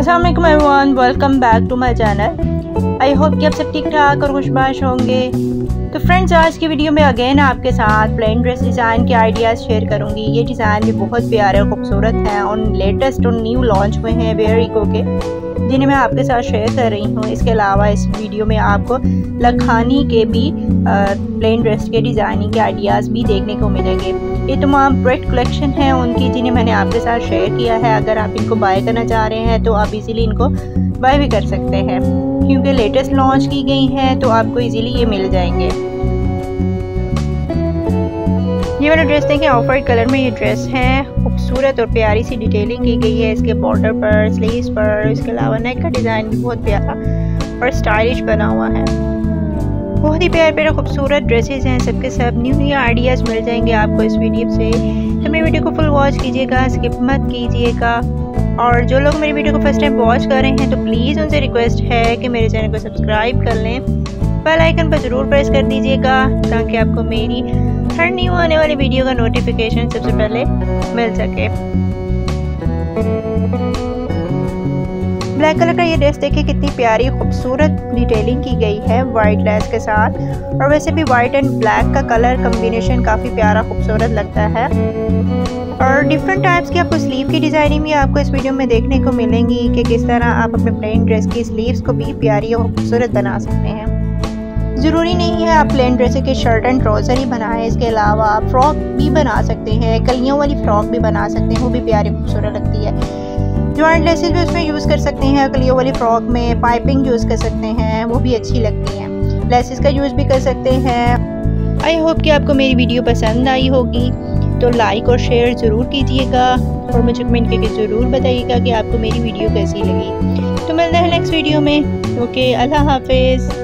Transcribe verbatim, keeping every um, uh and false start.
अस्सलाम वालेकुम everyone, welcome back to my channel. I hope कि आप सब ठीक ठाक और खुशबाश होंगे। तो फ्रेंड्स, आज की वीडियो में अगेन आपके साथ प्लेन ड्रेस डिज़ाइन के आइडियाज़ शेयर करूंगी। ये डिज़ाइन भी बहुत प्यारे और खूबसूरत हैं और लेटेस्ट और न्यू लॉन्च हुए हैं वेयर इको के, जिन्हें मैं आपके साथ शेयर कर रही हूँ। इसके अलावा इस वीडियो में आपको लखानी के भी प्लेन ड्रेस के डिज़ाइनिंग के आइडियाज़ भी देखने को मिलेंगे। ये तमाम ब्रेड कलेक्शन है उनकी, जिन्हें मैंने आपके साथ शेयर किया है। अगर आप इनको बाय करना चाह रहे हैं तो आप इजीली इनको बाय भी कर सकते हैं, क्योंकि लेटेस्ट लॉन्च की गई हैं तो आपको इजीली ये मिल जाएंगे। ये वाला ड्रेस देखें, ऑफ वाइट कलर में ये ड्रेस है। खूबसूरत और प्यारी सी डिटेलिंग की गई है इसके बॉर्डर पर, स्लीव्स पर। इसके अलावा नेक का डिज़ाइन भी बहुत प्यारा और स्टाइलिश बना हुआ है। बहुत ही प्यारे प्यारे खूबसूरत ड्रेसेस हैं, सबके सब न्यू न्यू आइडियाज़ मिल जाएंगे आपको इस वीडियो से। तो मेरी वीडियो को फुल वॉच कीजिएगा, स्किप मत कीजिएगा। और जो लोग मेरी वीडियो को फर्स्ट टाइम वॉच कर रहे हैं तो प्लीज़ उनसे रिक्वेस्ट है कि मेरे चैनल को सब्सक्राइब कर लें, बेल आइकन पर ज़रूर प्रेस कर दीजिएगा ताकि आपको मेरी हर न्यू आने वाली वीडियो का नोटिफिकेशन सबसे पहले मिल सके। ब्लैक कलर का ये ड्रेस देखिए, कितनी प्यारी खूबसूरत डिटेलिंग की गई है वाइट लेस के साथ। और वैसे भी वाइट एंड ब्लैक का कलर कॉम्बिनेशन काफ़ी प्यारा खूबसूरत लगता है। और डिफरेंट टाइप्स की आपको स्लीव की डिज़ाइनिंग भी आपको इस वीडियो में देखने को मिलेंगी कि किस तरह आप अपने प्लेन ड्रेस की स्लीव्स को भी प्यारी और खूबसूरत बना सकते हैं। ज़रूरी नहीं है आप प्लेन ड्रेस के शर्ट एंड ट्राउज़र ही बनाएं, इसके अलावा आप फ्रॉक भी बना सकते हैं, कलियों वाली फ्रॉक भी बना सकते हैं, वो भी प्यारी खूबसूरत लगती है। जॉइंट लेसेस भी उसमें यूज़ कर सकते हैं, कलियों वाली फ्रॉक में पाइपिंग यूज़ कर सकते हैं, वो भी अच्छी लगती हैं। लेसेस का यूज़ भी कर सकते हैं। आई होप कि आपको मेरी वीडियो पसंद आई होगी, तो लाइक और शेयर ज़रूर कीजिएगा और मुझे कमेंट करके ज़रूर बताइएगा कि आपको मेरी वीडियो कैसी लगी। तो मिलते हैं नेक्स्ट वीडियो में। ओके, अल्लाह हाफिज़।